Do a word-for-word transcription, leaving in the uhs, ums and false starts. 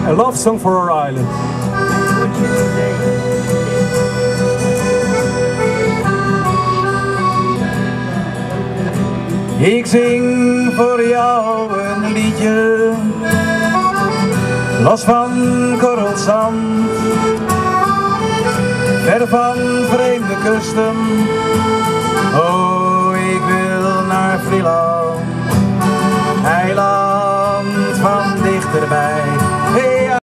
A love song for our island. Ik zing voor jou een liedje, los van korrelzand, ver van vreemde kusten. Oh, ik wil naar Vlieland.